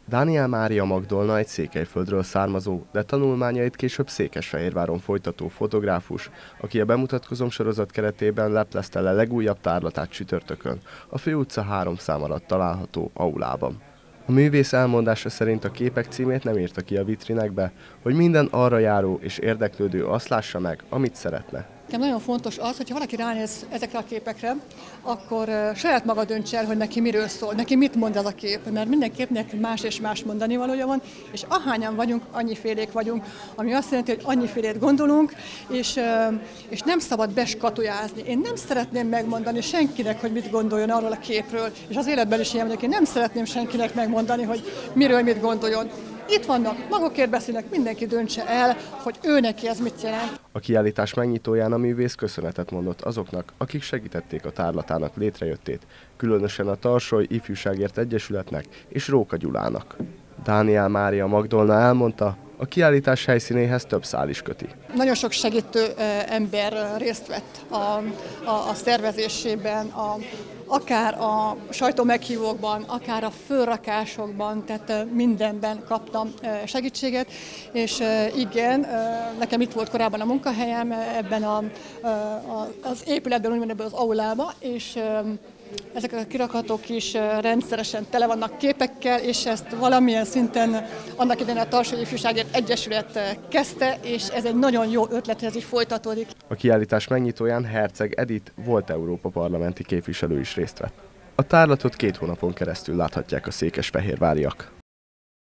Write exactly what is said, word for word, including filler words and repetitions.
Dániel Mária Magdolna egy Székelyföldről származó, de tanulmányait később Székesfehérváron folytató fotográfus, aki a Bemutatkozom sorozat keretében leplezte le legújabb tárlatát csütörtökön, a Főutca három szám alatt található aulában. A művész elmondása szerint a képek címét nem írta ki a vitrinekbe, hogy minden arra járó és érdeklődő azt lássa meg, amit szeretne. Nekem nagyon fontos az, hogyha valaki ránéz ezekre a képekre, akkor uh, saját maga döntse el, hogy neki miről szól, neki mit mond az a kép, mert minden képnek más és más mondani valója van, és ahányan vagyunk, annyifélék vagyunk, ami azt jelenti, hogy annyifélét gondolunk, és, uh, és nem szabad beskatujázni. Én nem szeretném megmondani senkinek, hogy mit gondoljon arról a képről, és az életben is ilyen vagyok, én nem szeretném senkinek megmondani, hogy miről mit gondoljon. Itt vannak, magukért beszélnek, mindenki döntse el, hogy ő neki ez mit jelent. A kiállítás megnyitóján a művész köszönetet mondott azoknak, akik segítették a tárlatának létrejöttét, különösen a Tarsoly Ifjúságért Egyesületnek és Róka Gyulának. Dániel Mária Magdolna elmondta, a kiállítás helyszínéhez több szál is köti. Nagyon sok segítő ember részt vett a, a, a szervezésében, a, akár a sajtó meghívókban, akár a fölrakásokban, tehát mindenben kaptam segítséget, és igen, nekem itt volt korábban a munkahelyem ebben a, a, az épületben, úgymond ebben az aulában, és ezek a kirakatok is rendszeresen tele vannak képekkel, és ezt valamilyen szinten annak idején a Tarsoly Ifjúságért Egyesület kezdte, és ez egy nagyon jó ötlet, ez így folytatódik. A kiállítás megnyitóján Herceg Edith volt Európa parlamenti képviselő is részt vett. A tárlatot két hónapon keresztül láthatják a székesfehérváriak.